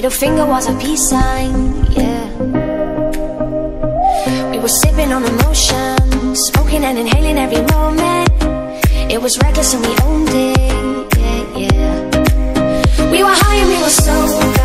middle finger was a peace sign, yeah. We were sipping on emotion, smoking and inhaling every moment. It was reckless and we owned it, yeah, yeah. We were high and we were sober,